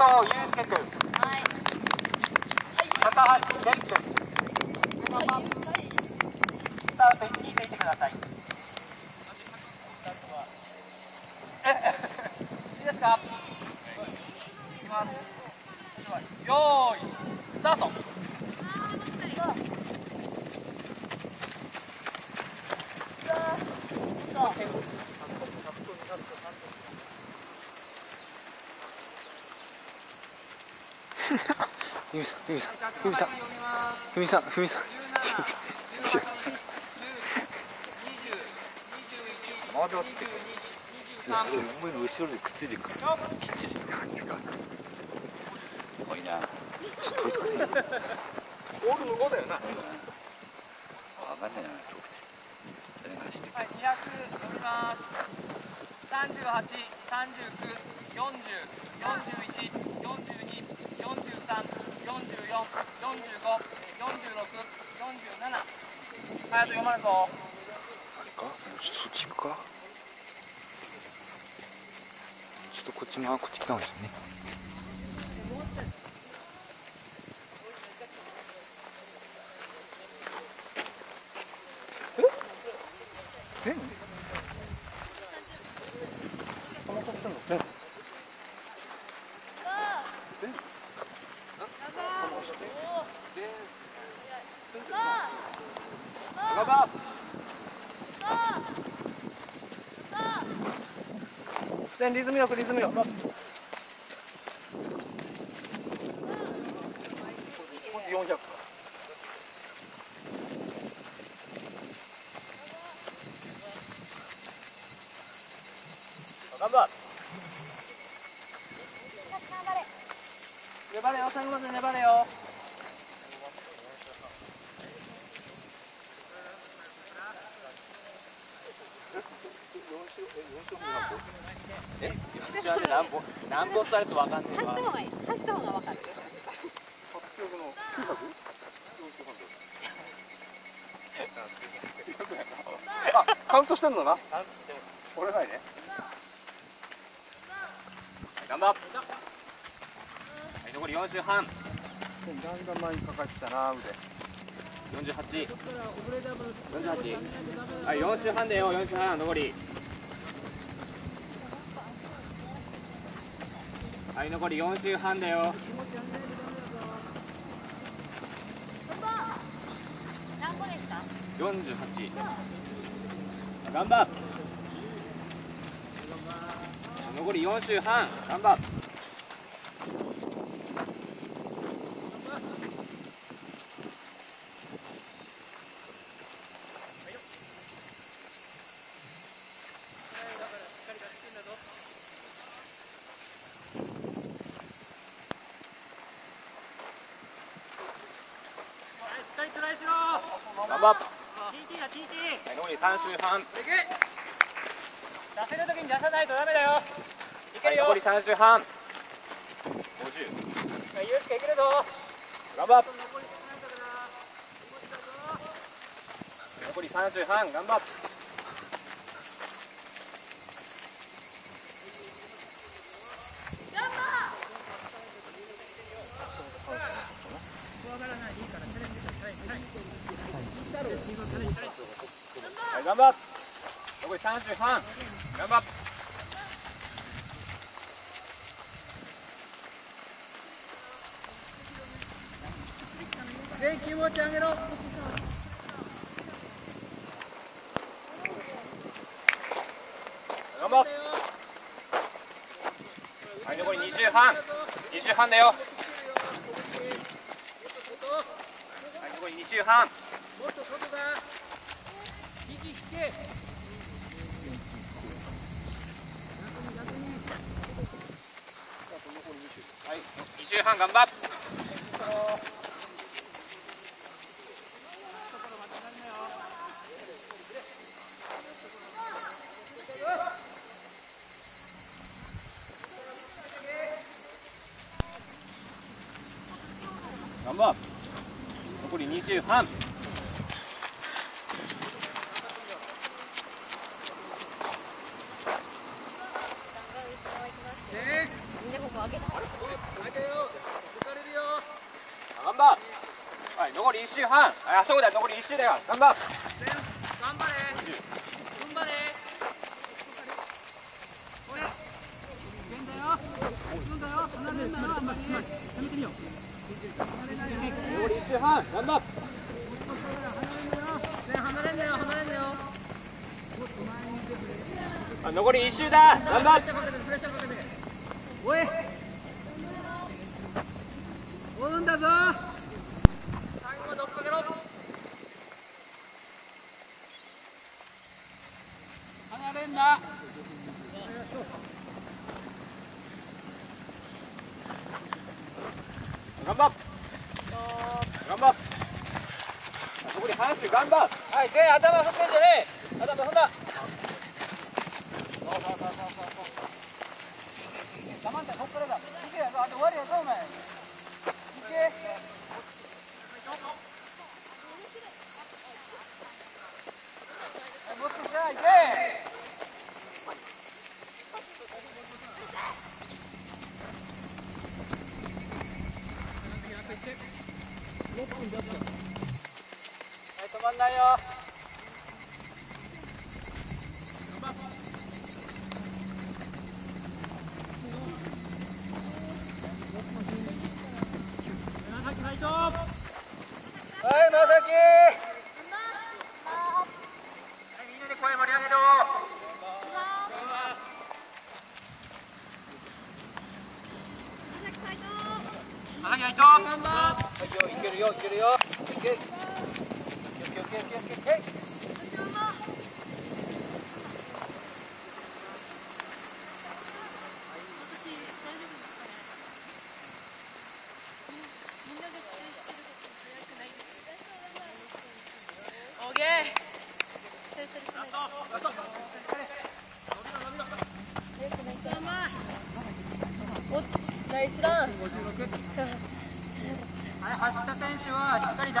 藤祐介君、高橋蓮君、スタートに聞いていてください。いいですか。いきます。よーいスタート。 ふみさんまだって思いの後ろでくっついていくきっちり感じがすごいな。ちょっと遠いとかね。 ゴール向こうだよな。 わかんないな。誰が走ってくる。 はい、200乗ります。38、39、40、41、42、43、44、45、46、47。はい、あと読まれるぞ。 あれか、もうちょっとそっち行くか。ちょっとこっちもこっち来た方がいいですね。 リズムよくリズムよく。400。頑張れ。粘れよ、最後まで粘れよ。何本されると分かんないわ。 走った方がいい。走った方が分かる。 あ、カウントしてんのな。折れないね。頑張っ。はい、残り40半。だんだん前にかかってきたな、腕。48。はい、40半だよ、40半、残り。はい、残り40半だよ。 何個ですか 48。頑張っ。残り40半、頑張っ。頑張っ。 TT だ TT。 はい、残り3周半。 出せるときに出さないとダメだよ。いけるよ。 はい、残り3周半。50。 はい、ゆうすけいけるぞ。 頑張っ。残り3周半、頑張っ。はい、頑張っ。残り3周半、頑張っ。 全気持ち上げろ。 頑張っ。はい、残り20半。20半だよ。はい、残り20半。 もっと外だ。息引け。 はい、20半頑張っ。頑張っ。残り20半。 でここ開けた。 残り1周半。あ、そうだよ、残り1周だよ。頑張れ。頑張れ。残り1周半。頑張っ。離れんなよ。あ、残り1周だ。頑張っ。おい。追うんだぞ。最後まで追っかけろ。離れんな。頑張っ。残り半周頑張っ。はい、全員頭振ってんじゃねえ。頭踏んだ。黙んだ、こっからだ。行けやぞ、あと終わりやぞ、お前。行け。もっとじゃあ、行け。はい、止まんないよ。はい、まさき。みんなで声盛り上げろ。まさき隊長。いけるよ。いけ。ナイスラン。はい、走った選手はしっかり